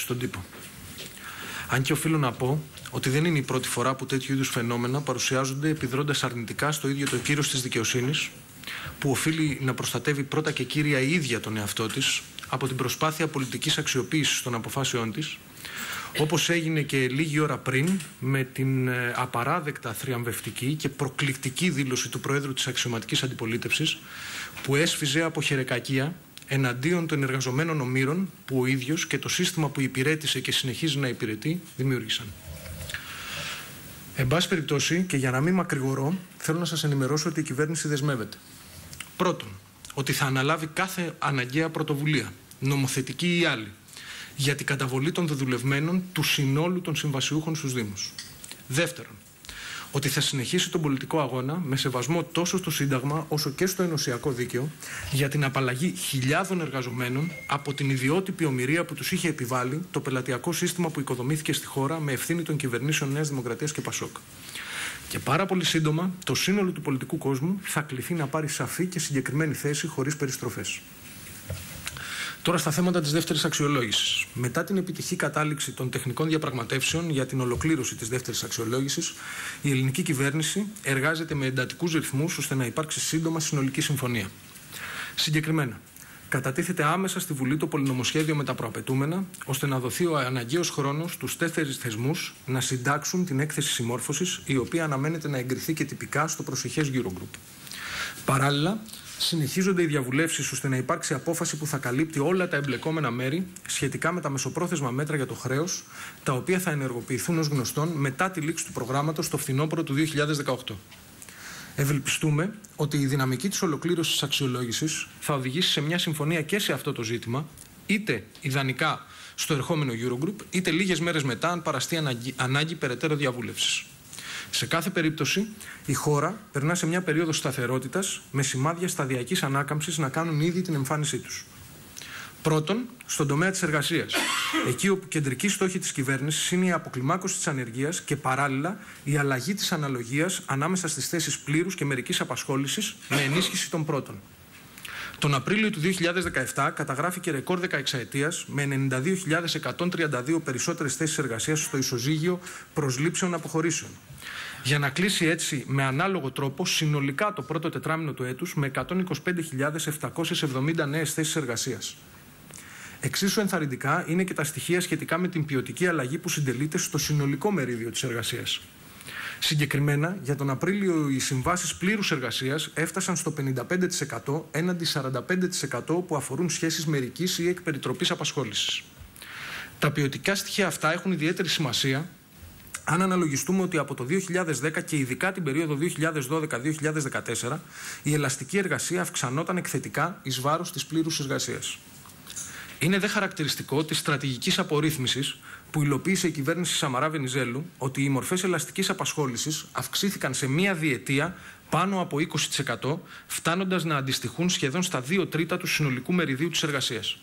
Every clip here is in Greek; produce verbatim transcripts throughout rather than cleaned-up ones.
στον τύπο. Αν και οφείλω να πω ότι δεν είναι η πρώτη φορά που τέτοιου είδους φαινόμενα παρουσιάζονται επιδρώντας αρνητικά στο ίδιο το κύρος της δικαιοσύνης, που οφείλει να προστατεύει πρώτα και κύρια η ίδια τον εαυτό της από την προσπάθεια πολιτικής αξιοποίησης των αποφάσεών της, όπως έγινε και λίγη ώρα πριν με την απαράδεκτα θριαμβευτική και προκλητική δήλωση του Προέδρου της αξιωματικής αντιπολίτευσης, που έσφιζε από χερεκακία εναντίον των εργαζομένων ομήρων που ο ίδιος και το σύστημα που υπηρέτησε και συνεχίζει να υπηρετεί δημιούργησαν. Εν πάση περιπτώσει, και για να μην μακρηγορώ, θέλω να σας ενημερώσω ότι η κυβέρνηση δεσμεύεται. Πρώτον, ότι θα αναλάβει κάθε αναγκαία πρωτοβουλία, νομοθετική ή άλλη, για την καταβολή των δεδουλευμένων του συνόλου των συμβασιούχων στους Δήμους. Δεύτερον, ότι θα συνεχίσει τον πολιτικό αγώνα με σεβασμό τόσο στο Σύνταγμα όσο και στο ενωσιακό δίκαιο για την απαλλαγή χιλιάδων εργαζομένων από την ιδιότυπη ομηρία που τους είχε επιβάλει το πελατειακό σύστημα που οικοδομήθηκε στη χώρα με ευθύνη των κυβερνήσεων Νέας Δημοκρατίας και Πασόκ. Και πάρα πολύ σύντομα το σύνολο του πολιτικού κόσμου θα κληθεί να πάρει σαφή και συγκεκριμένη θέση χωρίς περιστροφές. Τώρα στα θέματα της δεύτερης αξιολόγησης. Μετά την επιτυχή κατάληξη των τεχνικών διαπραγματεύσεων για την ολοκλήρωση της δεύτερης αξιολόγησης, η ελληνική κυβέρνηση εργάζεται με εντατικούς ρυθμούς ώστε να υπάρξει σύντομα συνολική συμφωνία. Συγκεκριμένα, κατατίθεται άμεσα στη Βουλή το πολυνομοσχέδιο με τα προαπαιτούμενα, ώστε να δοθεί ο αναγκαίος χρόνος στους τέσσερις θεσμούς να συντάξουν την έκθεση συμμόρφωσης, η οποία αναμένεται να εγκριθεί και τυπικά στο προσεχές Eurogroup. Παράλληλα, συνεχίζονται οι διαβουλεύσεις ώστε να υπάρξει απόφαση που θα καλύπτει όλα τα εμπλεκόμενα μέρη σχετικά με τα μεσοπρόθεσμα μέτρα για το χρέος, τα οποία θα ενεργοποιηθούν ως γνωστόν μετά τη λήξη του προγράμματος το φθινόπωρο του δύο χιλιάδες δεκαοκτώ. Ευελπιστούμε ότι η δυναμική της ολοκλήρωσης της αξιολόγησης θα οδηγήσει σε μια συμφωνία και σε αυτό το ζήτημα, είτε ιδανικά στο ερχόμενο Eurogroup, είτε λίγες μέρες μετά, αν παραστεί ανάγκη, ανάγκη περαιτέρω διαβούλευσης. Σε κάθε περίπτωση, η χώρα περνά σε μια περίοδο σταθερότητας με σημάδια σταδιακής ανάκαμψης να κάνουν ήδη την εμφάνισή τους. Πρώτον, στον τομέα της εργασίας. Εκεί όπου κεντρική στόχη της κυβέρνησης είναι η αποκλιμάκωση της ανεργίας και παράλληλα η αλλαγή της αναλογίας ανάμεσα στις θέσεις πλήρους και μερικής απασχόλησης με ενίσχυση των πρώτων. Τον Απρίλιο του δύο χιλιάδες δεκαεπτά καταγράφηκε ρεκόρ δεκαεξαετίας με ενενήντα δύο χιλιάδες εκατόν τριάντα δύο περισσότερες θέσεις εργασίας στο ισοζύγιο προσλήψεων αποχωρήσεων. Για να κλείσει έτσι με ανάλογο τρόπο συνολικά το πρώτο τετράμινο του έτους με εκατόν είκοσι πέντε χιλιάδες επτακόσιες εβδομήντα νέες θέσεις εργασίας. Εξίσου ενθαρρυντικά είναι και τα στοιχεία σχετικά με την ποιοτική αλλαγή που συντελείται στο συνολικό μερίδιο της εργασίας. Συγκεκριμένα, για τον Απρίλιο οι συμβάσεις πλήρους εργασίας έφτασαν στο πενήντα πέντε τοις εκατό έναντι σαράντα πέντε τοις εκατό που αφορούν σχέσεις μερικής ή εκ περιτροπής απασχόλησης. Τα ποιοτικά στοιχεία αυτά έχουν ιδιαίτερη σημασία αν αναλογιστούμε ότι από το δύο χιλιάδες δέκα και ειδικά την περίοδο δύο χιλιάδες δώδεκα με δύο χιλιάδες δεκατέσσερα η ελαστική εργασία αυξανόταν εκθετικά εις βάρος της πλήρους εργασίας. Είναι δε χαρακτηριστικό της στρατηγικής απορρίθμισης που υλοποίησε η κυβέρνηση Σαμαρά Βενιζέλου ότι οι μορφές ελαστικής απασχόλησης αυξήθηκαν σε μία διετία πάνω από είκοσι τοις εκατό, φτάνοντας να αντιστοιχούν σχεδόν στα δύο τρίτα του συνολικού μεριδίου της εργασίας.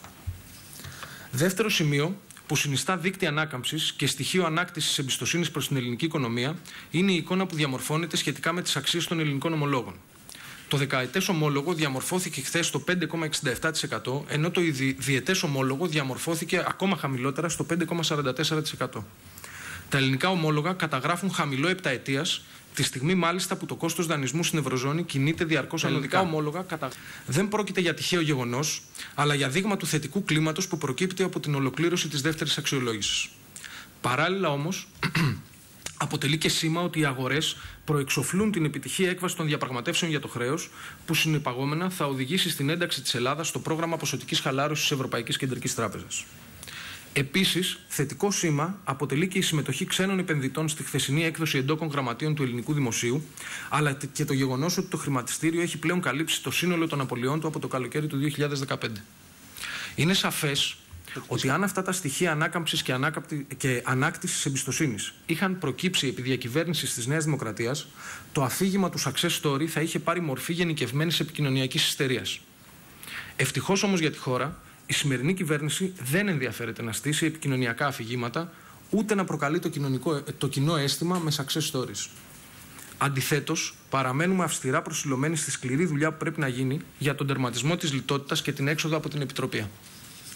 Δεύτερο σημείο που συνιστά δείκτη ανάκαμψης και στοιχείο ανάκτησης εμπιστοσύνης προς την ελληνική οικονομία είναι η εικόνα που διαμορφώνεται σχετικά με τις αξίες των ελληνικών ομολόγων. Το δεκαετές ομόλογο διαμορφώθηκε χθες στο πέντε κόμμα εξήντα επτά τοις εκατό, ενώ το διετές ομόλογο διαμορφώθηκε ακόμα χαμηλότερα στο πέντε κόμμα σαράντα τέσσερα τοις εκατό. Τα ελληνικά ομόλογα καταγράφουν χαμηλό επταετίας, τη στιγμή μάλιστα που το κόστος δανεισμού στην Ευρωζώνη κινείται διαρκώς ανωδικά. Ομόλογα κατα... Δεν πρόκειται για τυχαίο γεγονός, αλλά για δείγμα του θετικού κλίματος που προκύπτει από την ολοκλήρωση της δεύτερης αξιολόγησης. Παράλληλα όμως, αποτελεί και σήμα ότι οι αγορές προεξοφλούν την επιτυχή έκβαση των διαπραγματεύσεων για το χρέος, που συνυπαγόμενα θα οδηγήσει στην ένταξη της Ελλάδας στο πρόγραμμα ποσοτικής χαλάρωσης της Ευρωπαϊκής Κεντρικής Τράπεζας. Επίσης, θετικό σήμα αποτελεί και η συμμετοχή ξένων επενδυτών στη χθεσινή έκδοση εντόκων γραμματείων του ελληνικού δημοσίου, αλλά και το γεγονός ότι το χρηματιστήριο έχει πλέον καλύψει το σύνολο των απολειών του από το καλοκαίρι του δύο χιλιάδες δεκαπέντε. Είναι σαφές ότι αν αυτά τα στοιχεία ανάκαμψης και, ανάκαπτη... και ανάκτησης εμπιστοσύνης είχαν προκύψει επί διακυβέρνησης της Νέας Δημοκρατίας, το αφήγημα του success story θα είχε πάρει μορφή γενικευμένης επικοινωνιακής ιστερίας. Ευτυχώς όμως για τη χώρα, η σημερινή κυβέρνηση δεν ενδιαφέρεται να στήσει επικοινωνιακά αφηγήματα, ούτε να προκαλεί το, κοινωνικό, το κοινό αίσθημα με success stories. Αντιθέτως, παραμένουμε αυστηρά προσιλωμένοι στη σκληρή δουλειά που πρέπει να γίνει για τον τερματισμό της λιτότητας και την έξοδο από την επιτροπή.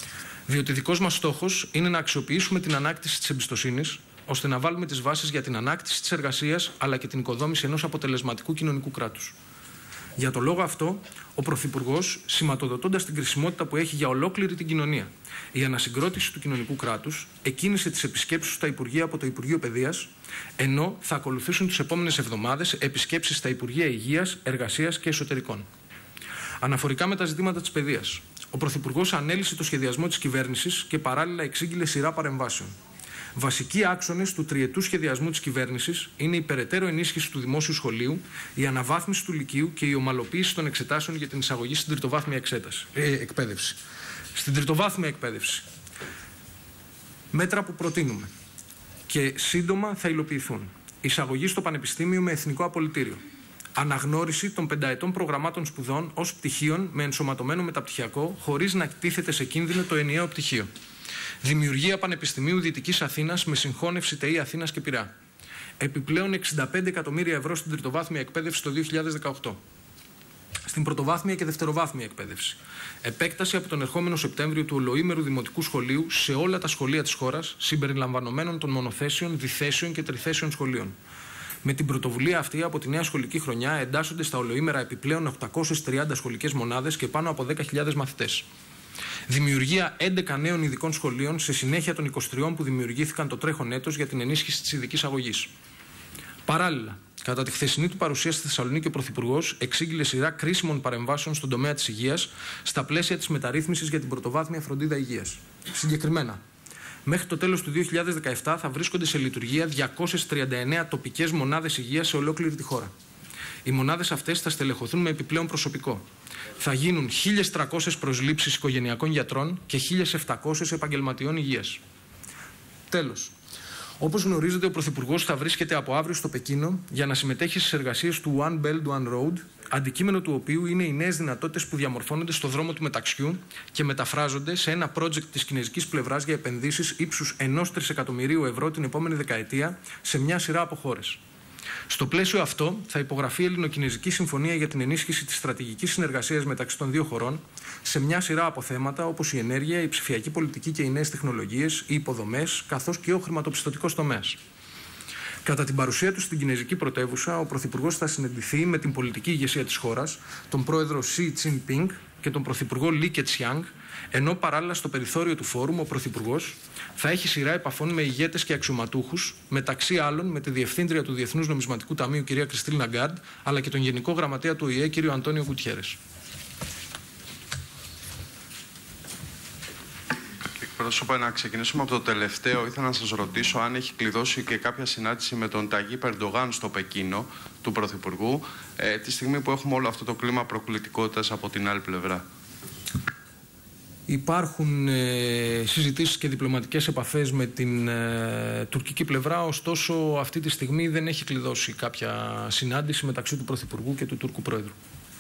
Διότι δικός μας στόχος είναι να αξιοποιήσουμε την ανάκτηση της εμπιστοσύνης, ώστε να βάλουμε τις βάσεις για την ανάκτηση της εργασίας, αλλά και την οικοδόμηση ενός αποτελεσματικού κοινωνικού κράτους. Για τον λόγο αυτό, ο Πρωθυπουργός, σηματοδοτώντας την κρισιμότητα που έχει για ολόκληρη την κοινωνία η ανασυγκρότηση του κοινωνικού κράτους, εκκίνησε τις επισκέψεις στα Υπουργεία από το Υπουργείο Παιδείας, ενώ θα ακολουθήσουν τις επόμενες εβδομάδες επισκέψεις στα Υπουργεία Υγείας, Εργασίας και Εσωτερικών. Αναφορικά με τα ζητήματα της παιδείας, ο Πρωθυπουργός ανέλησε το σχεδιασμό της κυβέρνησης και παράλληλα εξήγηλε σειρά παρεμβάσεων. Βασικοί άξονες του τριετού σχεδιασμού της κυβέρνησης είναι η περαιτέρω ενίσχυση του δημόσιου σχολείου, η αναβάθμιση του λυκείου και η ομαλοποίηση των εξετάσεων για την εισαγωγή στην τριτοβάθμια εξέταση, ε, εκπαίδευση. Στην τριτοβάθμια εκπαίδευση. Μέτρα που προτείνουμε και σύντομα θα υλοποιηθούν. Εισαγωγή στο Πανεπιστήμιο με εθνικό απολυτήριο. Αναγνώριση των πενταετών προγραμμάτων σπουδών ως πτυχίων με ενσωματωμένο μεταπτυχιακό, χωρίς να εκτίθεται σε κίνδυνο το ενιαίο πτυχίο. Δημιουργία Πανεπιστημίου Δυτικής Αθήνας με συγχώνευση ΤΕΗ Αθήνας και Πειραιά. Επιπλέον εξήντα πέντε εκατομμύρια ευρώ στην τριτοβάθμια εκπαίδευση το δύο χιλιάδες δεκαοκτώ. Στην πρωτοβάθμια και δευτεροβάθμια εκπαίδευση. Επέκταση από τον ερχόμενο Σεπτέμβριο του ολοήμερου δημοτικού σχολείου σε όλα τα σχολεία της χώρας, συμπεριλαμβανομένων των μονοθέσεων, διθέσεων και τριθέσεων σχολείων. Με την πρωτοβουλία αυτή, από τη νέα σχολική χρονιά εντάσσονται στα ολοήμερα επιπλέον οκτακόσιες τριάντα σχολικές μονάδες και πάνω από δέκα χιλιάδες μαθητές. Δημιουργία έντεκα νέων ειδικών σχολείων σε συνέχεια των είκοσι τριών που δημιουργήθηκαν το τρέχον έτος για την ενίσχυση της ειδικής αγωγής. Παράλληλα, κατά τη χθεσινή του παρουσία στη Θεσσαλονίκη, ο Πρωθυπουργός εξήγηλε σειρά κρίσιμων παρεμβάσεων στον τομέα της υγείας στα πλαίσια της μεταρρύθμισης για την πρωτοβάθμια φροντίδα υγείας. Συγκεκριμένα, μέχρι το τέλος του δύο χιλιάδες δεκαεπτά θα βρίσκονται σε λειτουργία διακόσιες τριάντα εννέα τοπικές μονάδες υγείας σε ολόκληρη τη χώρα. Οι μονάδες αυτές θα στελεχωθούν με επιπλέον προσωπικό. Θα γίνουν χίλιες τριακόσιες προσλήψεις οικογενειακών γιατρών και χίλιες επτακόσιες επαγγελματιών υγείας. Τέλος. Όπως γνωρίζετε, ο Πρωθυπουργός θα βρίσκεται από αύριο στο Πεκίνο για να συμμετέχει στις εργασίες του One Belt One Road, αντικείμενο του οποίου είναι οι νέες δυνατότητες που διαμορφώνονται στο δρόμο του μεταξιού και μεταφράζονται σε ένα project της κινεζικής πλευράς για επενδύσεις ύψους ενός τρισεκατομμυρίου ευρώ την επόμενη δεκαετία σε μια σειρά από χώρες. Στο πλαίσιο αυτό θα υπογραφεί η Ελληνοκινεζική Συμφωνία για την ενίσχυση της στρατηγικής συνεργασίας μεταξύ των δύο χωρών σε μια σειρά από θέματα όπως η ενέργεια, η ψηφιακή πολιτική και οι νέες τεχνολογίες, οι υποδομές, καθώς και ο χρηματοπιστωτικός τομέας. Κατά την παρουσία του στην κινεζική πρωτεύουσα, ο Πρωθυπουργός θα συναντηθεί με την πολιτική ηγεσία της χώρας, τον πρόεδρο Xi Jinping και τον Πρωθυπουργό Li Keqiang, ενώ παράλληλα στο περιθώριο του φόρουμ ο Πρωθυπουργός θα έχει σειρά επαφών με ηγέτες και αξιωματούχους, μεταξύ άλλων με τη Διευθύντρια του Διεθνούς Νομισματικού Ταμείου, κυρία Κριστίν Λαγκάρντ, αλλά και τον Γενικό Γραμματέα του Ο Η Ε, κύριο Αντώνιο Γκουτιέρες. Πρόσωπα, να ξεκινήσουμε από το τελευταίο. Ήθελα να σας ρωτήσω αν έχει κλειδώσει και κάποια συνάντηση με τον Ταγίπ Ερντογάν στο Πεκίνο του Πρωθυπουργού, ε, τη στιγμή που έχουμε όλο αυτό το κλίμα προκλητικότητας από την άλλη πλευρά. Υπάρχουν ε, συζητήσεις και διπλωματικές επαφές με την ε, τουρκική πλευρά, ωστόσο αυτή τη στιγμή δεν έχει κλειδώσει κάποια συνάντηση μεταξύ του Πρωθυπουργού και του Τούρκου Πρόεδρου.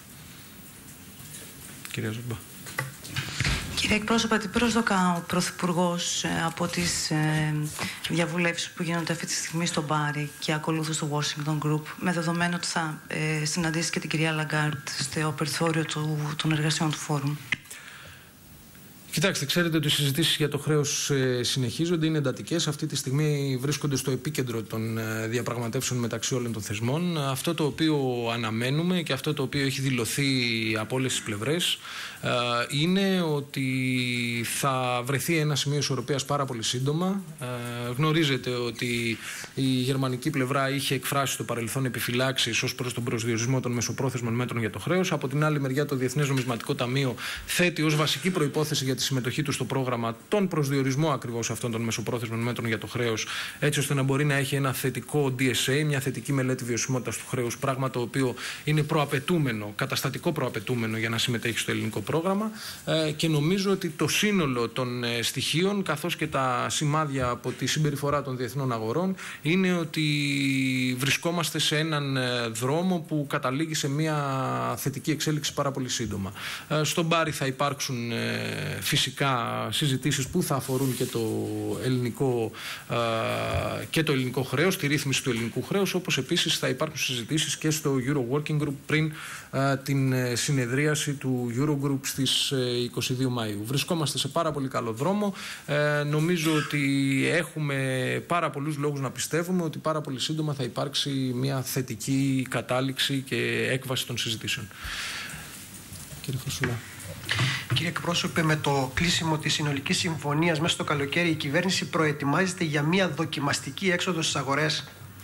Κυρία Ζομπά. Κύριε εκπρόσωπε, τι προσδοκά ο Πρωθυπουργός ε, από τις ε, διαβουλεύσεις που γίνονται αυτή τη στιγμή στο Μπάρι και ακολούθως στο Washington Group, με δεδομένο ότι θα ε, συναντήσει και την κυρία Λαγκάρντ στο περιθώριο του, των εργασιών του Φόρουμ? Κοιτάξτε, ξέρετε ότι οι συζητήσεις για το χρέος ε, συνεχίζονται, είναι εντατικές. Αυτή τη στιγμή βρίσκονται στο επίκεντρο των ε, διαπραγματεύσεων μεταξύ όλων των θεσμών. Αυτό το οποίο αναμένουμε και αυτό το οποίο έχει δηλωθεί από όλες τις πλευρές ε, είναι ότι θα βρεθεί ένα σημείο ισορροπίας πάρα πολύ σύντομα. Ε, γνωρίζετε ότι η γερμανική πλευρά είχε εκφράσει στο παρελθόν επιφυλάξεις ως προς τον προσδιορισμό των μεσοπρόθεσμων μέτρων για το χρέος. Από την άλλη μεριά, το Διεθνές Νομισματικό Ταμείο θέτει ως βασική προϋπόθεση για τη συμμετοχή του στο πρόγραμμα τον προσδιορισμό ακριβώς αυτών των μεσοπρόθεσμων μέτρων για το χρέος, έτσι ώστε να μπορεί να έχει ένα θετικό ντι ες έι, μια θετική μελέτη βιωσιμότητας του χρέους, πράγμα το οποίο είναι προαπαιτούμενο, καταστατικό προαπαιτούμενο για να συμμετέχει στο ελληνικό πρόγραμμα. Ε, και νομίζω ότι το σύνολο των ε, στοιχείων, καθώς και τα σημάδια από τη συμπεριφορά των διεθνών αγορών, είναι ότι βρισκόμαστε σε έναν ε, δρόμο που καταλήγει σε μια θετική εξέλιξη πάρα πολύ σύντομα. Ε, στον Μπάρι θα υπάρξουν ε, φυσικά συζητήσεις που θα αφορούν και το ελληνικό, και το ελληνικό χρέος, τη ρύθμιση του ελληνικού χρέους, όπως επίσης θα υπάρχουν συζητήσεις και στο Euro Working Group πριν την συνεδρίαση του Eurogroup στις είκοσι δύο Μαΐου. Βρισκόμαστε σε πάρα πολύ καλό δρόμο. Ε, νομίζω ότι έχουμε πάρα πολλούς λόγους να πιστεύουμε ότι πάρα πολύ σύντομα θα υπάρξει μια θετική κατάληξη και έκβαση των συζητήσεων. Κύριε Χρυσούλα. Κύριε εκπρόσωπε, με το κλείσιμο της συνολικής συμφωνίας μέσα στο καλοκαίρι, η κυβέρνηση προετοιμάζεται για μια δοκιμαστική έξοδο στις αγορές.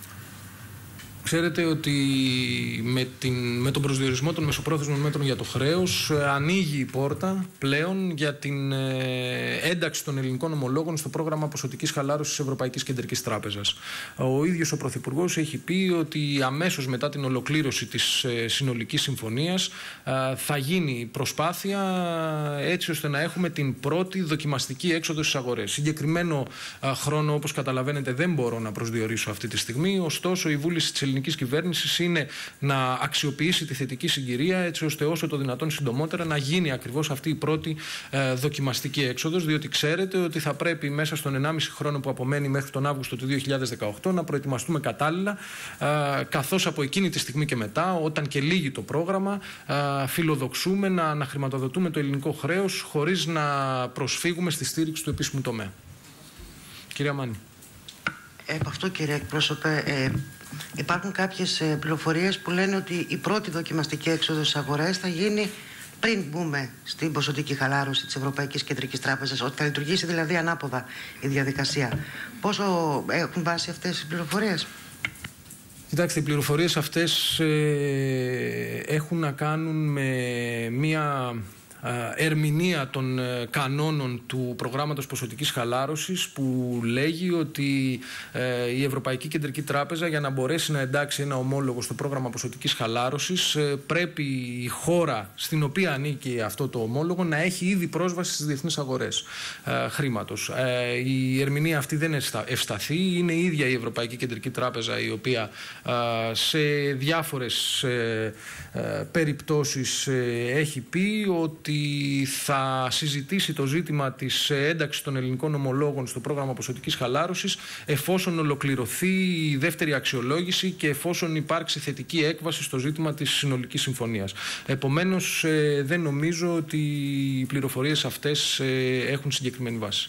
Ξέρετε ότι με, την, με τον προσδιορισμό των μεσοπρόθεσμων μέτρων για το χρέος ανοίγει η πόρτα πλέον για την ε, ένταξη των ελληνικών ομολόγων στο πρόγραμμα ποσοτικής χαλάρωσης της Ευρωπαϊκής Κεντρικής Τράπεζας. Ο ίδιος ο Πρωθυπουργός έχει πει ότι αμέσως μετά την ολοκλήρωση της ε, συνολικής συμφωνίας ε, θα γίνει προσπάθεια έτσι ώστε να έχουμε την πρώτη δοκιμαστική έξοδο στις αγορές. Συγκεκριμένο ε, χρόνο, όπως καταλαβαίνετε, δεν μπορώ να προσδιορίσω αυτή τη στιγμή, ωστόσο η βούληση της ελληνικής κυβέρνησης είναι να αξιοποιήσει τη θετική συγκυρία έτσι ώστε όσο το δυνατόν συντομότερα να γίνει ακριβώς αυτή η πρώτη ε, δοκιμαστική έξοδος, διότι ξέρετε ότι θα πρέπει μέσα στον ενάμιση χρόνο που απομένει μέχρι τον Αύγουστο του δύο χιλιάδες δεκαοκτώ να προετοιμαστούμε κατάλληλα, ε, καθώς από εκείνη τη στιγμή και μετά, όταν και λύγει το πρόγραμμα, ε, φιλοδοξούμε να, να χρηματοδοτούμε το ελληνικό χρέος χωρίς να προσφύγουμε στη στήριξη του επίσημου τομέα. Κυρία Μάνη. Επ' αυτό, κύριε εκπρόσωπε, ε, υπάρχουν κάποιες ε, πληροφορίες που λένε ότι η πρώτη δοκιμαστική έξοδος στις αγορές θα γίνει πριν μπούμε στην ποσοτική χαλάρωση της Ευρωπαϊκής Κεντρικής Τράπεζας, ότι θα λειτουργήσει δηλαδή ανάποδα η διαδικασία. Πόσο έχουν βάσει αυτές οι πληροφορίες? Κοιτάξτε, οι πληροφορίες αυτές ε, έχουν να κάνουν με μία ερμηνεία των κανόνων του προγράμματος ποσοτικής χαλάρωσης που λέγει ότι ε, η Ευρωπαϊκή Κεντρική Τράπεζα, για να μπορέσει να εντάξει ένα ομόλογο στο πρόγραμμα ποσοτικής χαλάρωσης, ε, πρέπει η χώρα στην οποία ανήκει αυτό το ομόλογο να έχει ήδη πρόσβαση στις διεθνείς αγορές ε, χρήματος. Ε, η ερμηνεία αυτή δεν ευσταθεί. Είναι η ίδια η Ευρωπαϊκή Κεντρική Τράπεζα η οποία ε, σε διάφορες ε, ε, περιπτώσεις ε, έχει πει ότι θα συζητήσει το ζήτημα της ένταξης των ελληνικών ομολόγων στο πρόγραμμα ποσοτικής χαλάρωσης εφόσον ολοκληρωθεί η δεύτερη αξιολόγηση και εφόσον υπάρξει θετική έκβαση στο ζήτημα της συνολικής συμφωνίας. Επομένως, δεν νομίζω ότι οι πληροφορίες αυτές έχουν συγκεκριμένη βάση.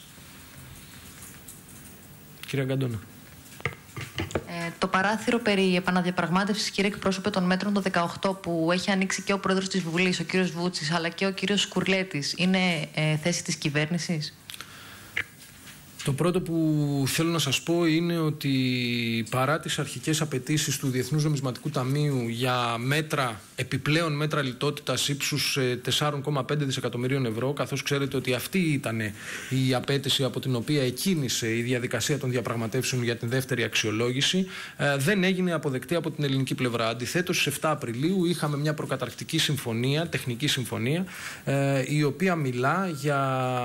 Κύριε Αγκαντώνα. Ε, το παράθυρο περί επαναδιαπραγμάτευσης, κύριε εκπρόσωπε, των μέτρων το δεκαοκτώ που έχει ανοίξει και ο πρόεδρος της Βουλής, ο κύριος Βούτσης, αλλά και ο κύριος Σκουρλέτης, είναι ε, θέση της κυβέρνησης? Το πρώτο που θέλω να σας πω είναι ότι παρά τις αρχικές απαιτήσεις του Διεθνούς Νομισματικού Ταμείου για μέτρα, επιπλέον μέτρα λιτότητας ύψους τέσσερα κόμμα πέντε δισεκατομμυρίων ευρώ, καθώς ξέρετε ότι αυτή ήταν η απέτηση από την οποία εκκίνησε η διαδικασία των διαπραγματεύσεων για την δεύτερη αξιολόγηση, δεν έγινε αποδεκτή από την ελληνική πλευρά. Αντιθέτως, στις επτά Απριλίου είχαμε μια προκαταρκτική συμφωνία, τεχνική συμφωνία, η οποία μιλά για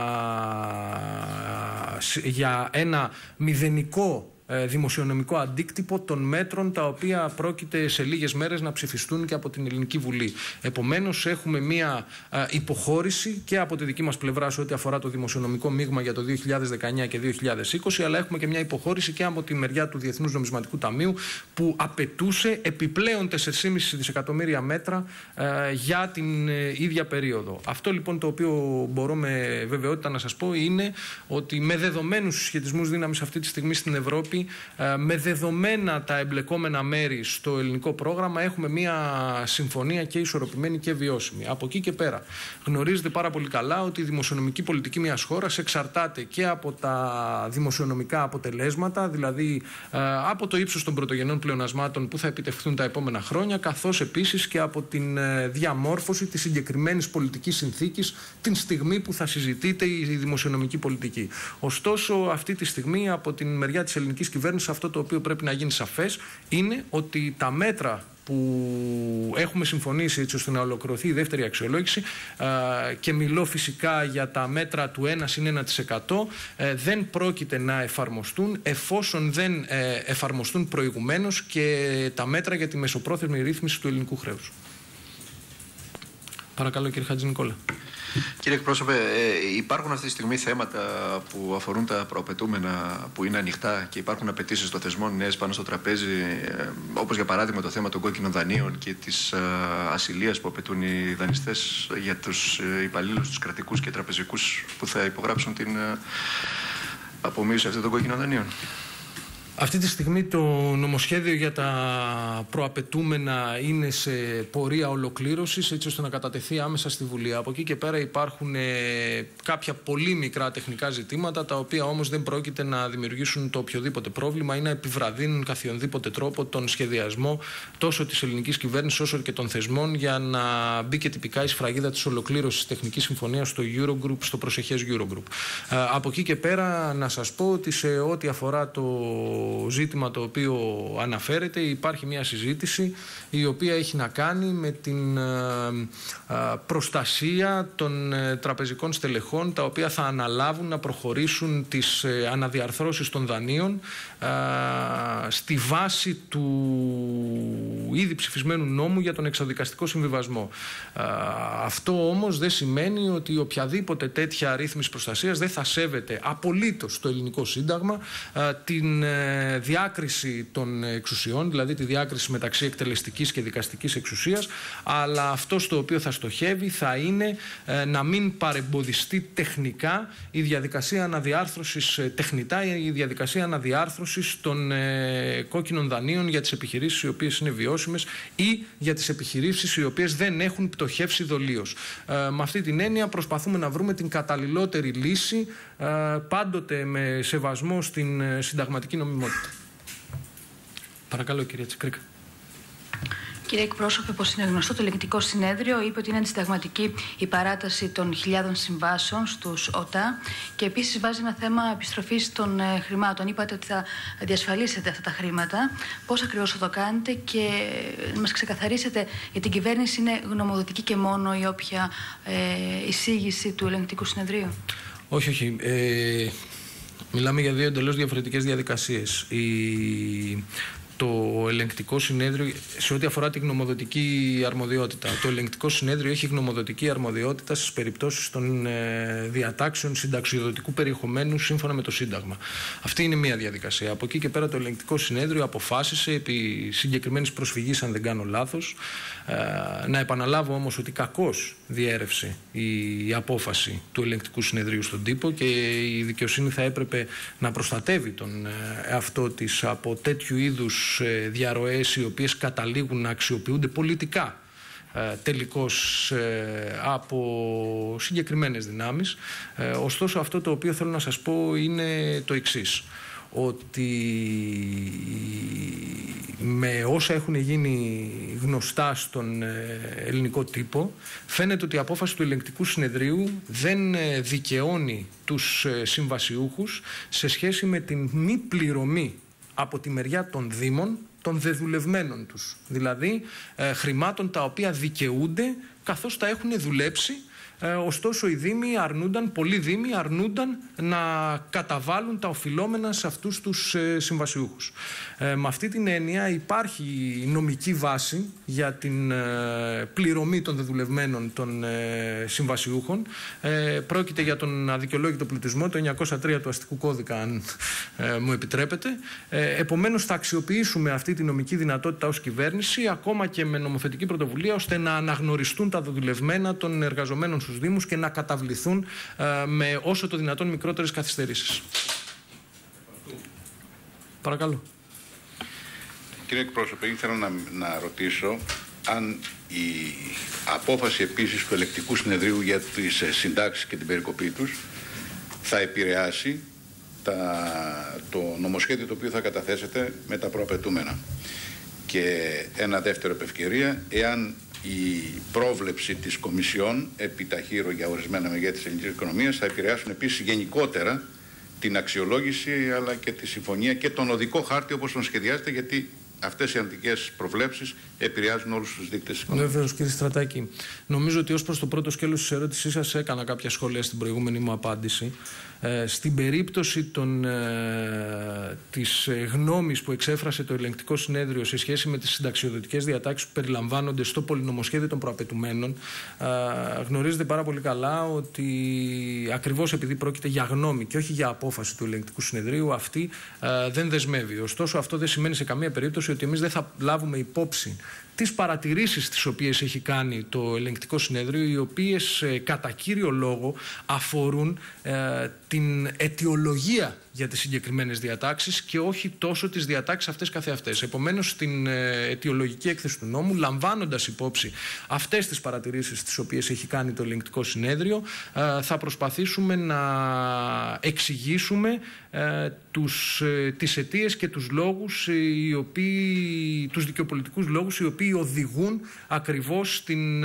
για ένα μηδενικό δημοσιονομικό αντίκτυπο των μέτρων τα οποία πρόκειται σε λίγες μέρες να ψηφιστούν και από την Ελληνική Βουλή. Επομένως, έχουμε μία υποχώρηση και από τη δική μας πλευρά σε ό,τι αφορά το δημοσιονομικό μείγμα για το δύο χιλιάδες δεκαεννιά και δύο χιλιάδες είκοσι, αλλά έχουμε και μια υποχώρηση και από τη μεριά του Διεθνούς Νομισματικού Ταμείου που απαιτούσε επιπλέον τέσσερα κόμμα πέντε δισεκατομμύρια μέτρα για την ίδια περίοδο. Αυτό λοιπόν το οποίο μπορώ με βεβαιότητα να σας πω είναι ότι με δεδομένους συσχετισμούς δύναμης αυτή τη στιγμή στην Ευρώπη, με δεδομένα τα εμπλεκόμενα μέρη στο ελληνικό πρόγραμμα, έχουμε μια συμφωνία και ισορροπημένη και βιώσιμη. Από εκεί και πέρα γνωρίζετε πάρα πολύ καλά ότι η δημοσιονομική πολιτική μιας χώρας εξαρτάται και από τα δημοσιονομικά αποτελέσματα, δηλαδή από το ύψος των πρωτογενών πλεονασμάτων που θα επιτευχθούν τα επόμενα χρόνια, καθώς επίσης και από την διαμόρφωση της συγκεκριμένης πολιτικής συνθήκης την στιγμή που θα συζητείται η δημοσιονομική πολιτική. Ωστόσο, αυτή τη στιγμή από την μεριά της ελληνικής κυβέρνησης αυτό το οποίο πρέπει να γίνει σαφές είναι ότι τα μέτρα που έχουμε συμφωνήσει έτσι ώστε να ολοκληρωθεί η δεύτερη αξιολόγηση, και μιλώ φυσικά για τα μέτρα του ένα συν ένα τοις εκατό, δεν πρόκειται να εφαρμοστούν εφόσον δεν εφαρμοστούν προηγουμένως και τα μέτρα για τη μεσοπρόθεσμη ρύθμιση του ελληνικού χρέους. Παρακαλώ, κύριε Χατζηνικόλα. Κύριε εκπρόσωπε, ε, υπάρχουν αυτή τη στιγμή θέματα που αφορούν τα προαπαιτούμενα που είναι ανοιχτά και υπάρχουν απαιτήσεις των θεσμών νέες πάνω στο τραπέζι, ε, όπως για παράδειγμα το θέμα των κόκκινων δανείων και της ε, ασυλίας που απαιτούν οι δανειστές για τους ε, υπαλλήλους, τους κρατικούς και τραπεζικούς που θα υπογράψουν την ε, απομείωση αυτών των κόκκινων δανείων. Αυτή τη στιγμή το νομοσχέδιο για τα προαπαιτούμενα είναι σε πορεία ολοκλήρωσης, έτσι ώστε να κατατεθεί άμεσα στη Βουλή. Από εκεί και πέρα υπάρχουν ε, κάποια πολύ μικρά τεχνικά ζητήματα, τα οποία όμως δεν πρόκειται να δημιουργήσουν το οποιοδήποτε πρόβλημα ή να επιβραδύνουν καθιονδήποτε τρόπο τον σχεδιασμό τόσο της ελληνικής κυβέρνησης όσο και των θεσμών για να μπει και τυπικά η σφραγίδα της ολοκλήρωσης τεχνικής συμφωνίας στο Eurogroup, στο προσεχές Eurogroup. Ε, από εκεί και πέρα να σας πω ότι σε ό,τι αφορά το ζήτημα το οποίο αναφέρεται, υπάρχει μια συζήτηση η οποία έχει να κάνει με την προστασία των τραπεζικών στελεχών, τα οποία θα αναλάβουν να προχωρήσουν τις αναδιαρθρώσεις των δανείων στη βάση του ήδη ψηφισμένου νόμου για τον εξοδικαστικό συμβιβασμό. Αυτό όμως δεν σημαίνει ότι οποιαδήποτε τέτοια ρύθμιση προστασίας δεν θα σέβεται απολύτως το ελληνικό σύνταγμα, την διάκριση των εξουσιών, δηλαδή τη διάκριση μεταξύ εκτελεστικής και δικαστικής εξουσίας, αλλά αυτό στο οποίο θα στοχεύει θα είναι να μην παρεμποδιστεί τεχνικά η διαδικασία αναδιάρθρωσης, τεχνητά η διαδικασία αναδιάρθρωσης των ε, κόκκινων δανείων για τις επιχειρήσεις οι οποίες είναι βιώσιμες ή για τις επιχειρήσεις οι οποίες δεν έχουν πτωχεύσει δολίως. Ε, με αυτή την έννοια προσπαθούμε να βρούμε την καταλληλότερη λύση, ε, πάντοτε με σεβασμό στην ε, συνταγματική νομιμότητα. Παρακαλώ, κυρία Τσικρίκα. Κύριε εκπρόσωπε, όπως είναι γνωστό, το Ελεγκτικό Συνέδριο είπε ότι είναι αντισυνταγματική η παράταση των χιλιάδων συμβάσεων στους ΟΤΑ και επίσης βάζει ένα θέμα επιστροφής των ε, χρημάτων. Είπατε ότι θα διασφαλίσετε αυτά τα χρήματα. Πώς ακριβώς θα το κάνετε και να μας ξεκαθαρίσετε, για την κυβέρνηση είναι γνωμοδοτική και μόνο η όποια ε, εισήγηση του Ελεγκτικού Συνεδρίου? Όχι, όχι. Ε, μιλάμε για δύο εντελώς διαφορετικές διαδικασίες. Η... Το ελεγκτικό συνέδριο, σε ό,τι αφορά τη γνωμοδοτική αρμοδιότητα, το ελεγκτικό συνέδριο έχει γνωμοδοτική αρμοδιότητα στις περιπτώσεις των ε, διατάξεων συνταξιοδοτικού περιεχομένου σύμφωνα με το Σύνταγμα. Αυτή είναι μία διαδικασία. Από εκεί και πέρα το ελεγκτικό συνέδριο αποφάσισε επί συγκεκριμένης προσφυγής, αν δεν κάνω λάθος, ε, να επαναλάβω όμως ότι κακώς διέρευσε η, η απόφαση του ελεγκτικού συνεδρίου στον τύπο και η δικαιοσύνη θα έπρεπε να προστατεύει τον εαυτό της από τέτοιου είδους διαρροές οι οποίες καταλήγουν να αξιοποιούνται πολιτικά ε, τελικώς ε, από συγκεκριμένες δυνάμεις. Ε, ωστόσο αυτό το οποίο θέλω να σας πω είναι το εξής, ότι με όσα έχουν γίνει γνωστά στον ελληνικό τύπο φαίνεται ότι η απόφαση του ελεγκτικού συνεδρίου δεν δικαιώνει τους συμβασιούχους σε σχέση με την μη πληρωμή από τη μεριά των δήμων των δεδουλευμένων τους, δηλαδή ε, χρημάτων τα οποία δικαιούνται καθώς τα έχουν δουλέψει. Ε, ωστόσο οι δήμοι αρνούνταν, πολλοί δήμοι αρνούνταν να καταβάλουν τα οφειλόμενα σε αυτούς τους ε, συμβασιούχους. Ε, με αυτή την έννοια υπάρχει νομική βάση για την ε, πληρωμή των δεδουλευμένων των ε, συμβασιούχων. Ε, πρόκειται για τον αδικαιολόγητο πλουτισμό, το εννιακόσια τρία του αστικού κώδικα, αν ε, μου επιτρέπετε. Ε, επομένως θα αξιοποιήσουμε αυτή τη νομική δυνατότητα ως κυβέρνηση, ακόμα και με νομοθετική πρωτοβουλία, ώστε να αναγνωριστούν τα δεδουλευμένα των εργαζομένων στους Δήμους και να καταβληθούν ε, με όσο το δυνατόν μικρότερες καθυστερήσεις. Παρακαλώ. Κύριε εκπρόσωπε, ήθελα να, να ρωτήσω αν η απόφαση επίσης του Ελεγκτικού Συνεδρίου για τις συντάξεις και την περικοπή τους θα επηρεάσει τα, το νομοσχέδιο το οποίο θα καταθέσετε με τα προαπαιτούμενα. Και ένα δεύτερο επευκαιρία, εάν η πρόβλεψη της Κομισιόν επιταχύρω για ορισμένα μεγέθη της ελληνικής οικονομίας θα επηρεάσουν επίσης γενικότερα την αξιολόγηση αλλά και τη συμφωνία και τον οδικό χάρτη όπως τον σχεδιάζεται, γιατί αυτές οι αρνητικές προβλέψεις επηρεάζουν όλους τους δείκτες της οικονομίας. Βεβαίως, κύριε Στρατάκη. Νομίζω ότι ως προς το πρώτο σκέλος της ερώτησής σας έκανα κάποια σχόλια στην προηγούμενη μου απάντηση. Ε, στην περίπτωση των, ε, της ε, γνώμης που εξέφρασε το ελεγκτικό συνέδριο σε σχέση με τις συνταξιοδοτικές διατάξεις που περιλαμβάνονται στο πολυνομοσχέδιο των προαπαιτουμένων, ε, γνωρίζετε πάρα πολύ καλά ότι ακριβώς επειδή πρόκειται για γνώμη και όχι για απόφαση του ελεγκτικού συνεδρίου, αυτή ε, δεν δεσμεύει. Ωστόσο, αυτό δεν σημαίνει σε καμία περίπτωση ότι εμείς δεν θα λάβουμε υπόψη τις παρατηρήσεις τις οποίες έχει κάνει το ελεγκτικό συνέδριο, οι οποίες ε, κατά κύριο λόγο αφορούν ε, την αιτιολογία για τις συγκεκριμένες διατάξεις και όχι τόσο τις διατάξεις αυτές καθεαυτές. Επομένως, στην ε, αιτιολογική έκθεση του νόμου, λαμβάνοντας υπόψη αυτές τις παρατηρήσεις τις οποίες έχει κάνει το ελεγκτικό συνέδριο, ε, θα προσπαθήσουμε να εξηγήσουμε ε, τους, ε, τις αιτίες και τους λόγους, ε, οι οποίοι, τους δικαιοπολιτικούς λόγους οι οποίοι οδηγούν ακριβώς στην ε,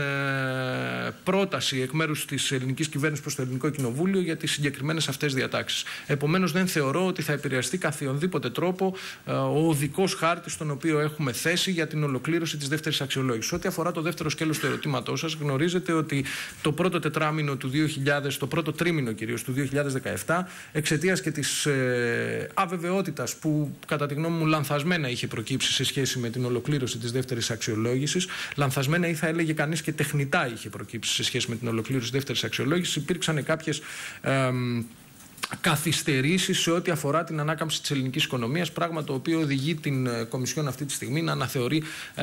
πρόταση εκ μέρους της ελληνικής κυβέρνησης προς το Ελληνικό Κοινοβούλιο για τις συγκεκριμένες αυτές διατάξεις. Επομένως, δεν θεωρώ ότι θα επηρεαστεί καθιονδήποτε τρόπο ε, ο οδικός χάρτης τον οποίο έχουμε θέσει για την ολοκλήρωση της δεύτερης αξιολόγησης. Ό,τι αφορά το δεύτερο σκέλος του ερωτήματός σας, γνωρίζετε ότι το πρώτο τετράμινο του δύο χιλιάδες, το πρώτο τρίμηνο κυρίως του δύο χιλιάδες δεκαεπτά, εξαιτίας και της ε, αβεβαιότητας που κατά τη γνώμη μου λανθασμένα είχε προκύψει σε σχέση με την ολοκλήρωση της δεύτερης αξιολόγησης, λανθασμένα ή θα έλεγε κανείς και τεχνητά είχε προκύψει σε σχέση με την ολοκλήρωση της δεύτερης αξιολόγησης, υπήρξαν κάποιες ε, καθυστερήσεις σε ό,τι αφορά την ανάκαμψη της ελληνικής οικονομίας, πράγμα το οποίο οδηγεί την Κομισιόν αυτή τη στιγμή να αναθεωρεί ε,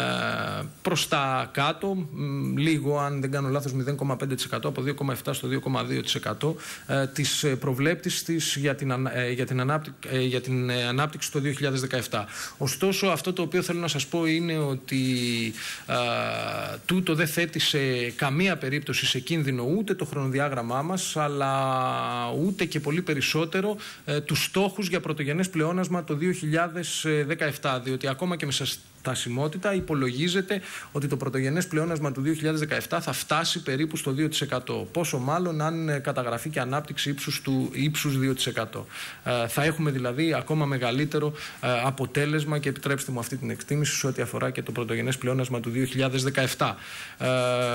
προς τα κάτω, λίγο, αν δεν κάνω λάθος, μηδέν κόμμα πέντε τοις εκατό, από δύο κόμμα επτά τοις εκατό στο δύο κόμμα δύο τοις εκατό ε, της προβλέπτης της για την, ε, για, την ανάπτυξη, ε, για την ανάπτυξη το δύο χιλιάδες δεκαεπτά. Ωστόσο, αυτό το οποίο θέλω να σας πω είναι ότι ε, τούτο δεν θέτει σε καμία περίπτωση σε κίνδυνο ούτε το χρονοδιάγραμμά μας, αλλά ούτε και πολύ περισσότερο ε, τους στόχους για πρωτογενές πλεόνασμα το δύο χιλιάδες δεκαεπτά, διότι ακόμα και μέσα στασιμότητα υπολογίζεται ότι το πρωτογενές πλεόνασμα του δύο χιλιάδες δεκαεπτά θα φτάσει περίπου στο δύο τοις εκατό. Πόσο μάλλον αν καταγραφεί και ανάπτυξη ύψους του ύψους δύο τοις εκατό. Ε, θα έχουμε δηλαδή ακόμα μεγαλύτερο ε, αποτέλεσμα, και επιτρέψτε μου αυτή την εκτίμηση, σε ό,τι αφορά και το πρωτογενές πλεόνασμα του δύο χιλιάδες δεκαεπτά. Ε,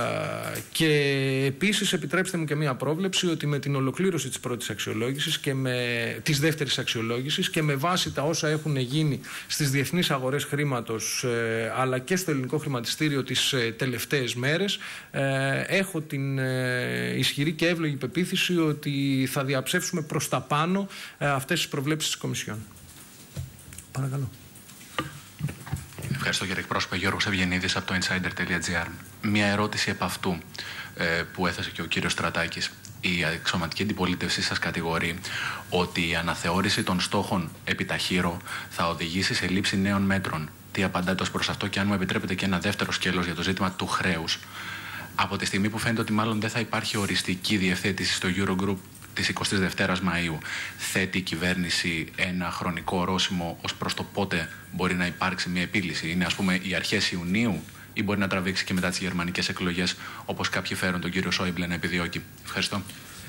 και επίσης επιτρέψτε μου και μία πρόβλεψη ότι με την ολοκλήρωση της πρώτης αξιολόγησης και με της δεύτερης αξιολόγησης και με βάση τα όσα έχουν γίνει στις διεθνείς αγορές χρήματος αλλά και στο ελληνικό χρηματιστήριο τις τελευταίες μέρες, έχω την ισχυρή και εύλογη πεποίθηση ότι θα διαψεύσουμε προς τα πάνω αυτές τις προβλέψεις της Κομισιόν. Παρακαλώ. Ευχαριστώ κύριε εκπρόσωπε. Γιώργος Ευγενίδης από το insider τελεία gr. Μία ερώτηση επ' αυτού που έθεσε και ο κύριος Στρατάκης. Η αξιωματική αντιπολίτευση σας κατηγορεί ότι η αναθεώρηση των στόχων επιταχύρω θα οδηγήσει σε λήψη νέων μέτρων. Τι απαντάτε ως προς αυτό, και αν μου επιτρέπετε και ένα δεύτερο σκέλος για το ζήτημα του χρέους. Από τη στιγμή που φαίνεται ότι μάλλον δεν θα υπάρχει οριστική διευθέτηση στο Eurogroup της εικοστής δεύτερης Μαΐου, θέτει η κυβέρνηση ένα χρονικό ορόσημο ως προς το πότε μπορεί να υπάρξει μια επίλυση? Είναι, ας πούμε, οι αρχές Ιουνίου, ή μπορεί να τραβήξει και μετά τις γερμανικές εκλογές, όπως κάποιοι φέρουν τον κύριο Σόιμπλε να επιδιώκει? Ευχαριστώ.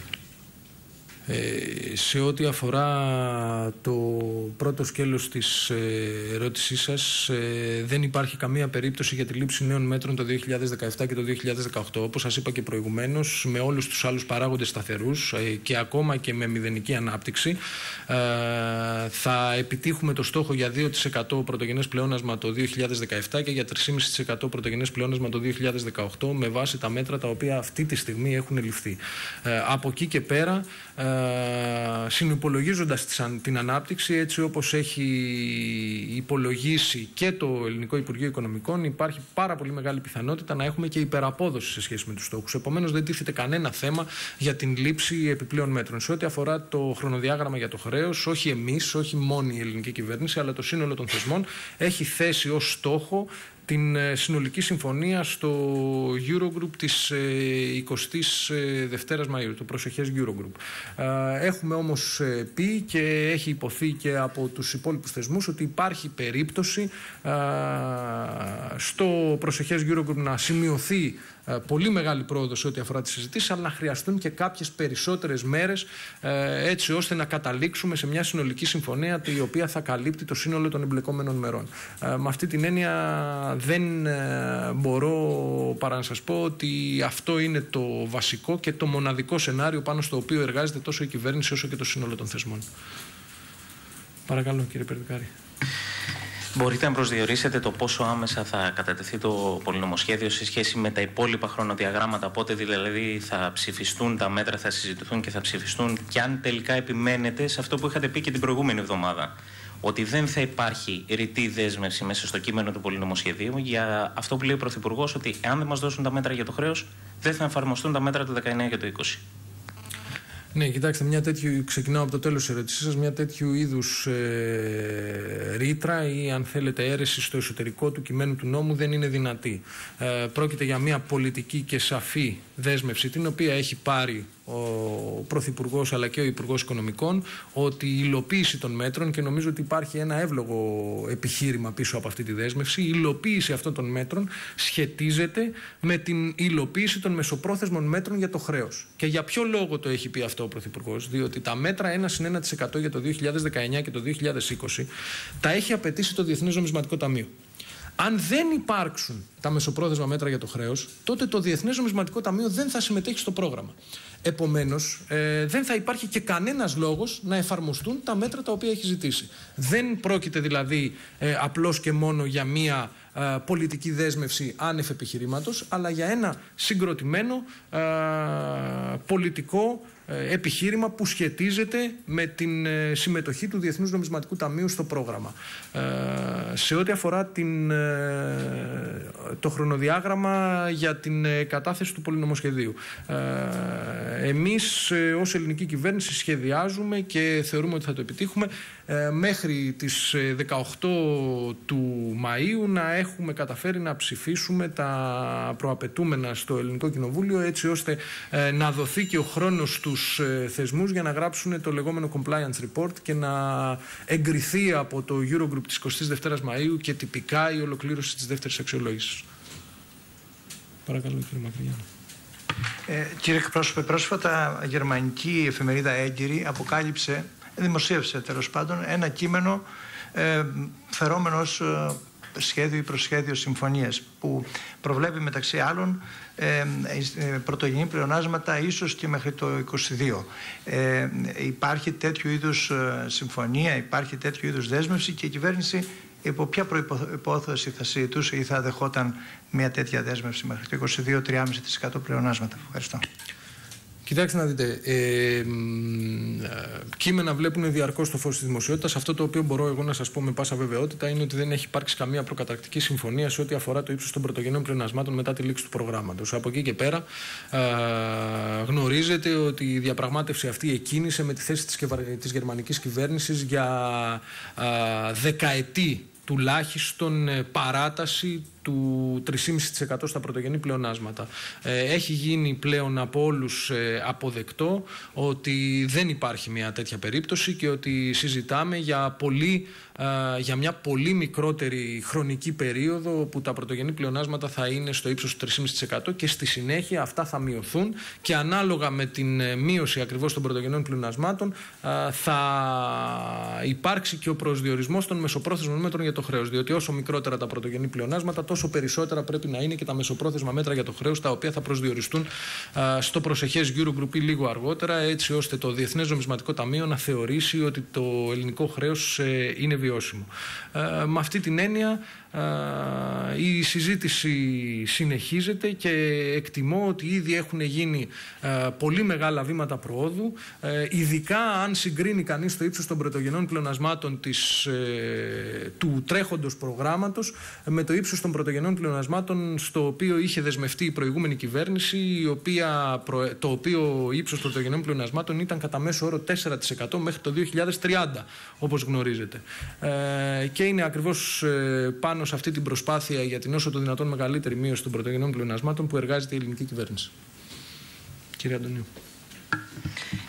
Ε, σε ό,τι αφορά το πρώτο σκέλος της ερώτησής σας, ε, δεν υπάρχει καμία περίπτωση για τη λήψη νέων μέτρων το δύο χιλιάδες δεκαεπτά και το δύο χιλιάδες δεκαοκτώ. Όπως σας είπα και προηγουμένως, με όλους τους άλλους παράγοντες σταθερούς ε, και ακόμα και με μηδενική ανάπτυξη, ε, θα επιτύχουμε το στόχο για δύο τοις εκατό πρωτογενές πλεόνασμα το δύο χιλιάδες δεκαεπτά και για τρία κόμμα πέντε τοις εκατό πρωτογενές πλεόνασμα το δύο χιλιάδες δεκαοκτώ, με βάση τα μέτρα τα οποία αυτή τη στιγμή έχουν ληφθεί. Ε, από εκεί και πέρα, ε, συνυπολογίζοντας την ανάπτυξη έτσι όπως έχει υπολογίσει και το Ελληνικό Υπουργείο Οικονομικών, υπάρχει πάρα πολύ μεγάλη πιθανότητα να έχουμε και υπεραπόδοση σε σχέση με τους στόχους. Επομένως, δεν τίθεται κανένα θέμα για την λήψη επιπλέον μέτρων. Σε ό,τι αφορά το χρονοδιάγραμμα για το χρέος, όχι εμείς, όχι μόνο η ελληνική κυβέρνηση, αλλά το σύνολο των θεσμών έχει θέσει ως στόχο την συνολική συμφωνία στο Eurogroup της εικοστής δεύτερης Μαΐου, το προσεχές Eurogroup. Έχουμε όμως πει και έχει υποθεί και από τους υπόλοιπους θεσμούς ότι υπάρχει περίπτωση στο προσεχές Eurogroup να σημειωθεί πολύ μεγάλη πρόοδο σε ό,τι αφορά τις συζητήσεις, αλλά να χρειαστούν και κάποιες περισσότερες μέρες έτσι ώστε να καταλήξουμε σε μια συνολική συμφωνία η οποία θα καλύπτει το σύνολο των εμπλεκόμενων μερών. Με αυτή την έννοια δεν μπορώ παρά να σας πω ότι αυτό είναι το βασικό και το μοναδικό σενάριο πάνω στο οποίο εργάζεται τόσο η κυβέρνηση όσο και το σύνολο των θεσμών. Παρακαλώ, κύριε Περδικάρη. Μπορείτε να προσδιορίσετε το πόσο άμεσα θα κατατεθεί το πολυνομοσχέδιο σε σχέση με τα υπόλοιπα χρονοδιαγράμματα, πότε δηλαδή θα ψηφιστούν τα μέτρα, θα συζητηθούν και θα ψηφιστούν, και αν τελικά επιμένετε σε αυτό που είχατε πει και την προηγούμενη εβδομάδα, ότι δεν θα υπάρχει ρητή δέσμευση μέσα στο κείμενο του πολυνομοσχεδίου για αυτό που λέει ο Πρωθυπουργός, ότι αν δεν μας δώσουν τα μέτρα για το χρέος, δεν θα εφαρμοστούν τα μέτρα του δεκαεννέα και του είκοσι. Ναι, κοιτάξτε, μια τέτοιου, ξεκινάω από το τέλος της ερώτησής σας, μια τέτοιου είδους ε, ρήτρα ή αν θέλετε αίρεση στο εσωτερικό του κειμένου του νόμου δεν είναι δυνατή. Ε, πρόκειται για μια πολιτική και σαφή δέσμευση την οποία έχει πάρει ο Πρωθυπουργός αλλά και ο Υπουργός Οικονομικών, ότι η υλοποίηση των μέτρων, και νομίζω ότι υπάρχει ένα εύλογο επιχείρημα πίσω από αυτή τη δέσμευση, η υλοποίηση αυτών των μέτρων σχετίζεται με την υλοποίηση των μεσοπρόθεσμων μέτρων για το χρέος. Και για ποιο λόγο το έχει πει αυτό ο Πρωθυπουργός? Διότι τα μέτρα ένα συν ένα τοις εκατό για το δύο χιλιάδες δεκαεννέα και το δύο χιλιάδες είκοσι τα έχει απαιτήσει το Διεθνές Νομισματικό Ταμείο. Αν δεν υπάρξουν τα μεσοπρόθεσμα μέτρα για το χρέος, τότε το Διεθνές Νομισματικό Ταμείο δεν θα συμμετέχει στο πρόγραμμα. Επομένως, ε, δεν θα υπάρχει και κανένας λόγος να εφαρμοστούν τα μέτρα τα οποία έχει ζητήσει. Δεν πρόκειται δηλαδή ε, απλώς και μόνο για μία ε, πολιτική δέσμευση άνευ επιχειρήματος, αλλά για ένα συγκροτημένο ε, πολιτικό επιχείρημα που σχετίζεται με την συμμετοχή του Διεθνούς Νομισματικού Ταμείου στο πρόγραμμα. Ε, σε ό,τι αφορά την, το χρονοδιάγραμμα για την κατάθεση του πολυνομοσχεδίου. Ε, εμείς ως ελληνική κυβέρνηση σχεδιάζουμε και θεωρούμε ότι θα το επιτύχουμε ε, μέχρι τις δεκαοκτώ του Μαΐου να έχουμε καταφέρει να ψηφίσουμε τα προαπαιτούμενα στο Ελληνικό Κοινοβούλιο, έτσι ώστε ε, να δοθεί και ο χρόνος στους θεσμούς για να γράψουν το λεγόμενο compliance report και να εγκριθεί από το Eurogroup της εικοστής δεύτερης Μαΐου και τυπικά η ολοκλήρωση της δεύτερης αξιολόγησης. Παρακαλώ, κύριε Μακρυγιάννη. Ε, κύριε εκπρόσωπε, πρόσφατα η γερμανική εφημερίδα Έγκυρη αποκάλυψε, δημοσίευσε τέλος πάντων, ένα κείμενο ε, φερόμενο ως ε, σχέδιο ή προσχέδιο συμφωνίες που προβλέπει μεταξύ άλλων ε, ε, πρωτογενή πλεονάσματα ίσως και μέχρι το είκοσι δύο. Ε, υπάρχει τέτοιου είδους ε, συμφωνία, υπάρχει τέτοιου είδους δέσμευση και η κυβέρνηση υπό ποια προϋπόθεση θα συζητούσε ή θα δεχόταν μια τέτοια δέσμευση μέχρι το είκοσι δύο, τρία κόμμα πέντε τοις εκατό πλεονάσματα. Ευχαριστώ. Κοιτάξτε να δείτε, ε, ε, κείμενα βλέπουν διαρκώς το φως της δημοσιότητας. Αυτό το οποίο μπορώ εγώ να σας πω με πάσα βεβαιότητα είναι ότι δεν έχει υπάρξει καμία προκαταρκτική συμφωνία σε ό,τι αφορά το ύψος των πρωτογενών πλεονασμάτων μετά τη λήξη του προγράμματος. Από εκεί και πέρα ε, γνωρίζετε ότι η διαπραγμάτευση αυτή εκκίνησε με τη θέση της, της γερμανικής κυβέρνησης για ε, δεκαετή τουλάχιστον παράταση του τρία κόμμα πέντε τοις εκατό στα πρωτογενή πλεονάσματα. Έχει γίνει πλέον από όλους αποδεκτό ότι δεν υπάρχει μια τέτοια περίπτωση και ότι συζητάμε για, πολύ, για μια πολύ μικρότερη χρονική περίοδο όπου τα πρωτογενή πλεονάσματα θα είναι στο ύψος του τρία κόμμα πέντε τοις εκατό και στη συνέχεια αυτά θα μειωθούν και ανάλογα με την μείωση ακριβώς των πρωτογενών πλεονασμάτων θα υπάρξει και ο προσδιορισμός των μεσοπρόθεσμων μέτρων για το χρέος. Διότι όσο μικρότερα τα πρωτογενή πλεονάσματα, τόσο περισσότερα πρέπει να είναι και τα μεσοπρόθεσμα μέτρα για το χρέος, τα οποία θα προσδιοριστούν α, στο προσεχές Eurogroup ή λίγο αργότερα, έτσι ώστε το Διεθνές Νομισματικό Ταμείο να θεωρήσει ότι το ελληνικό χρέος ε, είναι βιώσιμο. Ε, με αυτή την έννοια α, η συζήτηση συνεχίζεται και εκτιμώ ότι ήδη έχουν γίνει α, πολύ μεγάλα βήματα προόδου, ε, ειδικά αν συγκρίνει κανείς το ύψος των πρωτογενών πλεονασμάτων της, ε, του τρέχοντος προγράμματος με το ύψος των πρωτογενών πλεονασμάτων στο οποίο είχε δεσμευτεί η προηγούμενη κυβέρνηση, η οποία, το οποίο ύψος πρωτογενών πλεονασμάτων ήταν κατά μέσο όρο τέσσερα τοις εκατό μέχρι το δύο χιλιάδες τριάντα, όπως γνωρίζετε. Ε, και είναι ακριβώς ε, πάνω σε αυτή την προσπάθεια για την όσο το δυνατόν μεγαλύτερη μείωση των πρωτογενών πλεονασμάτων που εργάζεται η ελληνική κυβέρνηση. Κύριε Αντωνίου.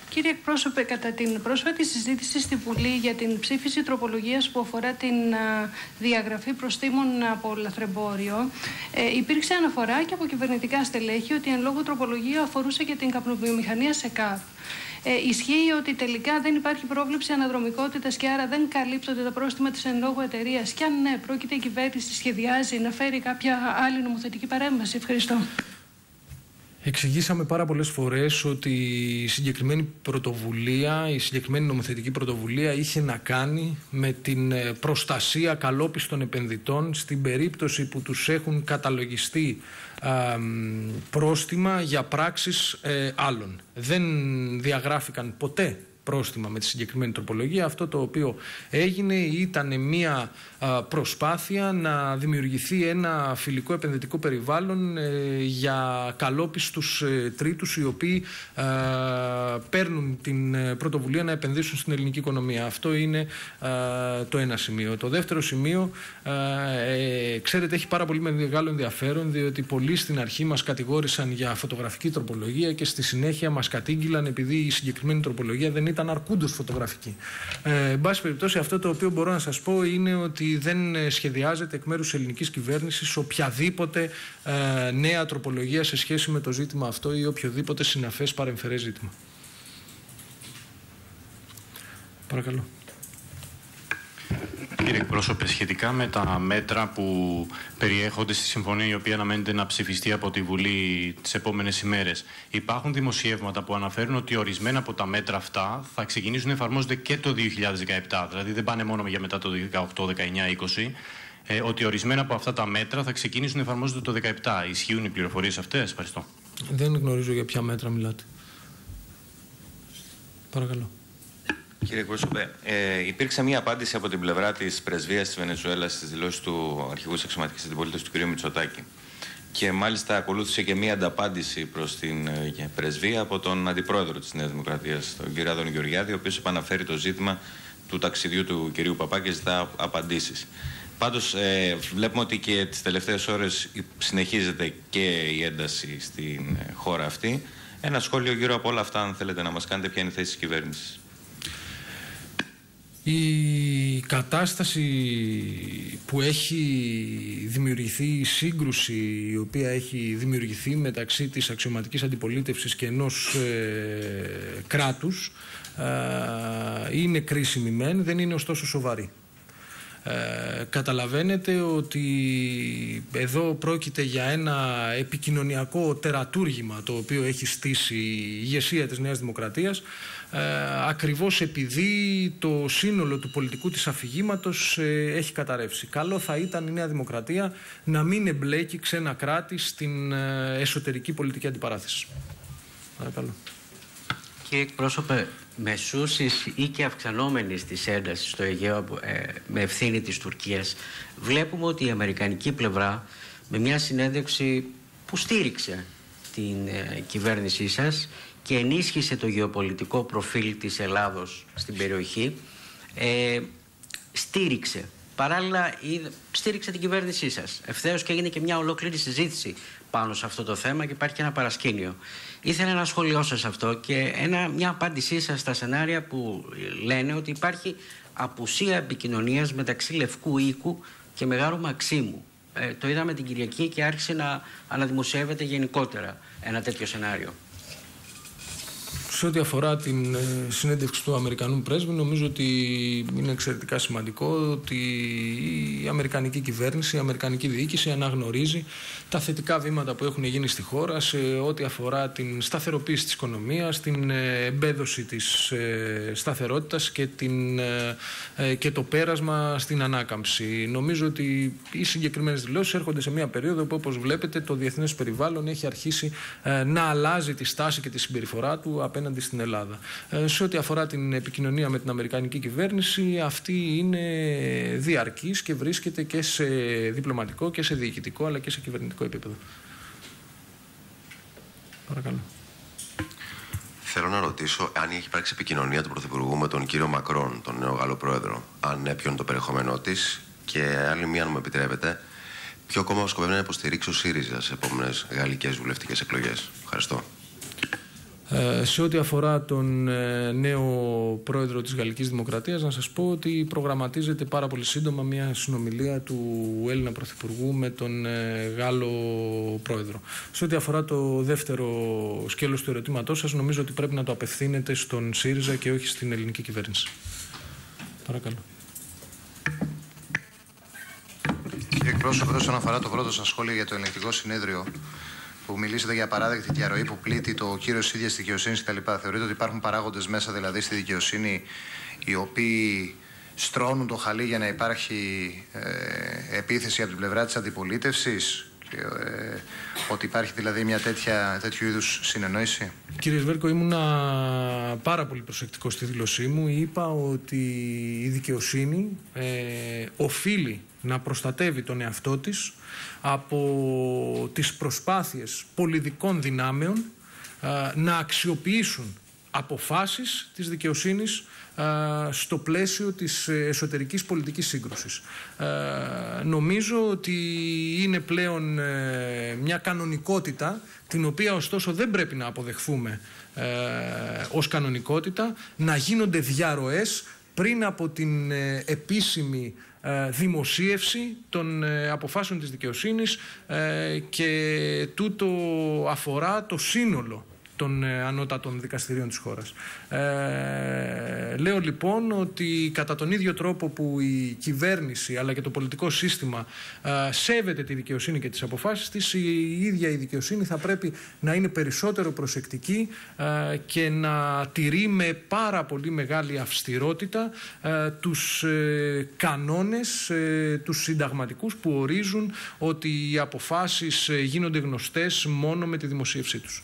Κύριε εκπρόσωπε, κατά την πρόσφατη συζήτηση στη Βουλή για την ψήφιση τροπολογίας που αφορά την α, διαγραφή προστίμων από λαθρεμπόριο, ε, υπήρξε αναφορά και από κυβερνητικά στελέχη ότι εν λόγω τροπολογία αφορούσε και την καπνοβιομηχανία ΣΕΚΑΒ. Ε, ισχύει ότι τελικά δεν υπάρχει πρόβλεψη αναδρομικότητας και άρα δεν καλύπτονται τα πρόστιμα της εν λόγω εταιρείας? Και αν ναι, πρόκειται η κυβέρνηση σχεδιάζει να φέρει κάποια άλλη νομοθετική παρέμβαση? Ευχαριστώ. Εξηγήσαμε πάρα πολλές φορές ότι η συγκεκριμένη πρωτοβουλία, η συγκεκριμένη νομοθετική πρωτοβουλία είχε να κάνει με την προστασία καλόπιστων επενδυτών στην περίπτωση που τους έχουν καταλογιστεί α, πρόστιμα για πράξεις ε, άλλων. Δεν διαγράφηκαν ποτέ πρόστιμα με τη συγκεκριμένη τροπολογία. Αυτό το οποίο έγινε ήταν μια α, προσπάθεια να δημιουργηθεί ένα φιλικό επενδυτικό περιβάλλον ε, για καλόπιστους ε, τρίτους οι οποίοι ε, παίρνουν την πρωτοβουλία να επενδύσουν στην ελληνική οικονομία. Αυτό είναι ε, το ένα σημείο. Το δεύτερο σημείο, ε, ε, ξέρετε, έχει πάρα πολύ μεγάλο ενδιαφέρον, διότι πολλοί στην αρχή μας κατηγόρησαν για φωτογραφική τροπολογία και στη συνέχεια μας κατήγγυλαν επειδή η συγκεκριμένη τροπολογία δεν ήταν αρκούντος φωτογραφική. Ε, εν πάση περιπτώσει, αυτό το οποίο μπορώ να σας πω είναι ότι δεν σχεδιάζεται εκ μέρους της ελληνικής κυβέρνησης οποιαδήποτε ε, νέα τροπολογία σε σχέση με το ζήτημα αυτό ή οποιοδήποτε συναφές παρεμφερές ζήτημα. Παρακαλώ. Κύριε εκπρόσωπε, σχετικά με τα μέτρα που περιέχονται στη συμφωνία η οποία αναμένεται να ψηφιστεί από τη Βουλή τις επόμενες ημέρες, υπάρχουν δημοσιεύματα που αναφέρουν ότι ορισμένα από τα μέτρα αυτά θα ξεκινήσουν να εφαρμόζονται και το δύο χιλιάδες δεκαεπτά, δηλαδή δεν πάνε μόνο για μετά το δεκαοκτώ, δεκαεννιά, είκοσι, ε, ότι ορισμένα από αυτά τα μέτρα θα ξεκινήσουν να εφαρμόζονται το δεκαεπτά. Ισχύουν οι πληροφορίες αυτές? Ευχαριστώ. Δεν γνωρίζω για ποια μέτρα μιλάτε. Παρακαλώ. Κύριε εκπρόσωπε, ε, υπήρξε μία απάντηση από την πλευρά της πρεσβείας της Βενεζουέλας στις δηλώσεις του αρχηγού της αξιωματικής αντιπολίτευσης του κ. Μητσοτάκη. Και μάλιστα ακολούθησε και μία ανταπάντηση προς την ε, πρεσβεία από τον αντιπρόεδρο της Νέας Δημοκρατίας, τον κ. Άδωνη Γεωργιάδη, ο οποίος επαναφέρει το ζήτημα του ταξιδιού του κ. Παπά και ζητά απαντήσεις. Πάντως, ε, βλέπουμε ότι και τις τελευταίες ώρες συνεχίζεται και η ένταση στην χώρα αυτή. Ένα σχόλιο γύρω από όλα αυτά, αν θέλετε να μας κάνετε, ποια είναι η θέση της κυβέρνησης? Η κατάσταση που έχει δημιουργηθεί, η σύγκρουση η οποία έχει δημιουργηθεί μεταξύ της αξιωματικής αντιπολίτευσης και ενός ε, κράτους ε, είναι κρίσιμη μεν, δεν είναι ωστόσο σοβαρή. Ε, καταλαβαίνετε ότι εδώ πρόκειται για ένα επικοινωνιακό τερατούργημα το οποίο έχει στήσει η ηγεσία της Νέας Δημοκρατίας, ε, ακριβώς επειδή το σύνολο του πολιτικού της αφηγήματος ε, έχει καταρρεύσει. Καλό θα ήταν η Νέα Δημοκρατία να μην εμπλέκει ξένα κράτη στην ε, εσωτερική πολιτική αντιπαράθεση. Παρακαλώ. Κύριε εκπρόσωπε, μεσούσης ή και αυξανόμενης της έντασης στο Αιγαίο ε, με ευθύνη της Τουρκίας, βλέπουμε ότι η αμερικανική πλευρά με μια συνέντευξη που στήριξε την ε, κυβέρνησή σας και ενίσχυσε το γεωπολιτικό προφίλ της Ελλάδος στην περιοχή, ε, στήριξε. Παράλληλα, στήριξε την κυβέρνησή σας. Ευθέως και έγινε και μια ολόκληρη συζήτηση πάνω σε αυτό το θέμα και υπάρχει και ένα παρασκήνιο. Ήθελα ένα σχόλιο σας αυτό και ένα, μια απάντησή σας στα σενάρια που λένε ότι υπάρχει απουσία επικοινωνίας μεταξύ Λευκού Οίκου και Μεγάλου Μαξίμου. Ε, το είδαμε την Κυριακή και άρχισε να αναδημοσιεύεται γενικότερα ένα τέτοιο σενάριο. Σε ό,τι αφορά την συνέντευξη του Αμερικανού πρέσβη, νομίζω ότι είναι εξαιρετικά σημαντικό ότι η Αμερικανική κυβέρνηση, η Αμερικανική διοίκηση αναγνωρίζει τα θετικά βήματα που έχουν γίνει στη χώρα σε ό,τι αφορά την σταθεροποίηση της οικονομίας, την εμπέδωση της σταθερότητας και, την, και το πέρασμα στην ανάκαμψη. Νομίζω ότι οι συγκεκριμένες δηλώσεις έρχονται σε μια περίοδο που, όπως βλέπετε, το διεθνές περιβάλλον έχει αρχίσει να αλλάζει τη στάση και τη συμπεριφορά του απέναντι στην Ελλάδα. Σε ό,τι αφορά την επικοινωνία με την Αμερικανική κυβέρνηση, αυτή είναι διαρκής και βρίσκεται και σε διπλωματικό και σε διοικητικό αλλά και σε κυβερνητικό επίπεδο. Παρακαλώ. Θέλω να ρωτήσω αν έχει υπάρξει επικοινωνία του Πρωθυπουργού με τον κύριο Μακρόν, τον νέο Γάλλο Πρόεδρο, αν έπιον το περιεχόμενό της, και άλλη μία, αν μου επιτρέπετε, ποιο κόμμα σκοπεύει να υποστηρίξει ο ΣΥΡΙΖΑ σε επόμενες γαλλικές βουλευτικές εκλογές? Ευχαριστώ. Ε, σε ό,τι αφορά τον ε, νέο πρόεδρο της Γαλλικής Δημοκρατίας, να σας πω ότι προγραμματίζεται πάρα πολύ σύντομα μια συνομιλία του Έλληνα Πρωθυπουργού με τον ε, Γάλλο πρόεδρο. Σε ό,τι αφορά το δεύτερο σκέλος του ερωτήματός σας, νομίζω ότι πρέπει να το απευθύνετε στον ΣΥΡΙΖΑ και όχι στην ελληνική κυβέρνηση. Παρακαλώ. Κύριε εκπρόσωπε, όσον αφορά το πρώτο σας σχόλιο για το ελεγκτικό συνέδριο, που μιλήσατε για παράδεκτη διαρροή που πλήττει το κύρος της ίδιας δικαιοσύνης κτλ. Θεωρείτε ότι υπάρχουν παράγοντες μέσα δηλαδή στη δικαιοσύνη οι οποίοι στρώνουν το χαλί για να υπάρχει ε, επίθεση από την πλευρά της αντιπολίτευσης, και, ε, ότι υπάρχει δηλαδή μια τέτοια, τέτοιου είδους συνεννόηση? Κύριε Σβέρκο, ήμουνα πάρα πολύ προσεκτικό στη δήλωσή μου. Είπα ότι η δικαιοσύνη ε, οφείλει να προστατεύει τον εαυτό της από τις προσπάθειες πολιτικών δυνάμεων να αξιοποιήσουν αποφάσεις της δικαιοσύνης στο πλαίσιο της εσωτερικής πολιτικής σύγκρουσης. Νομίζω ότι είναι πλέον μια κανονικότητα, την οποία ωστόσο δεν πρέπει να αποδεχθούμε ως κανονικότητα, να γίνονται διαρροές πριν από την επίσημη δημοσίευση των αποφάσεων της δικαιοσύνης, και τούτο αφορά το σύνολο των ανώτατων δικαστηρίων της χώρας. Ε, λέω λοιπόν ότι κατά τον ίδιο τρόπο που η κυβέρνηση αλλά και το πολιτικό σύστημα ε, σέβεται τη δικαιοσύνη και τις αποφάσεις της, η ίδια η δικαιοσύνη θα πρέπει να είναι περισσότερο προσεκτική ε, και να τηρεί με πάρα πολύ μεγάλη αυστηρότητα ε, τους ε, κανόνες, ε, τους συνταγματικούς, που ορίζουν ότι οι αποφάσεις ε, γίνονται γνωστές μόνο με τη δημοσίευσή τους.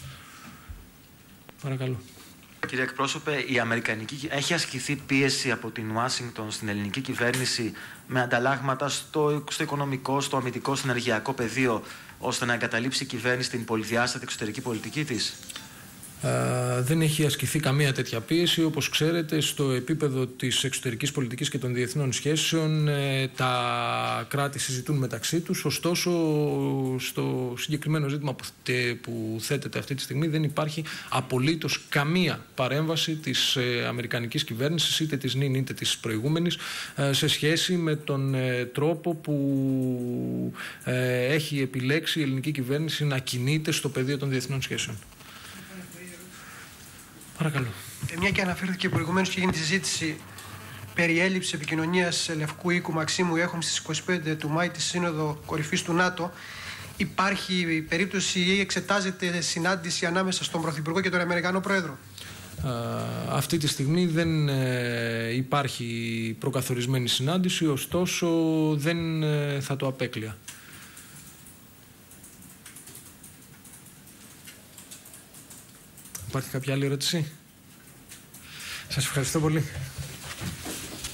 Παρακαλώ. Κύριε εκπρόσωπε, η Αμερικανική έχει ασκηθεί πίεση από την Ουάσιγκτον στην ελληνική κυβέρνηση με ανταλλάγματα στο, στο οικονομικό, στο αμυντικό, στο ενεργειακό πεδίο, ώστε να εγκαταλείψει η κυβέρνηση την πολυδιάστατη εξωτερική πολιτική της? Uh, δεν έχει ασκηθεί καμία τέτοια πίεση. Όπως ξέρετε, στο επίπεδο της εξωτερικής πολιτικής και των διεθνών σχέσεων ε, τα κράτη συζητούν μεταξύ τους. Ωστόσο, στο συγκεκριμένο ζήτημα που, τε, που θέτεται αυτή τη στιγμή, δεν υπάρχει απολύτως καμία παρέμβαση της ε, αμερικανικής κυβέρνησης, είτε της νυν είτε της προηγούμενης, ε, σε σχέση με τον ε, τρόπο που ε, έχει επιλέξει η ελληνική κυβέρνηση να κινείται στο πεδίο των διεθνών σχέσεων. Παρακαλώ. Ε, μια και αναφέρθηκε προηγουμένως και γίνεται συζήτηση περί έλλειψης επικοινωνίας Λευκού Οίκου Μαξίμου Έχομ στις είκοσι πέντε του Μάη τη Σύνοδο Κορυφής του ΝΑΤΟ. Υπάρχει περίπτωση ή εξετάζεται συνάντηση ανάμεσα στον Πρωθυπουργό και τον Αμερικανό Πρόεδρο? Α, αυτή τη στιγμή δεν ε, υπάρχει προκαθορισμένη συνάντηση, ωστόσο δεν ε, θα το απέκλεια. Υπάρχει κάποια άλλη ερώτηση? Σας ευχαριστώ πολύ.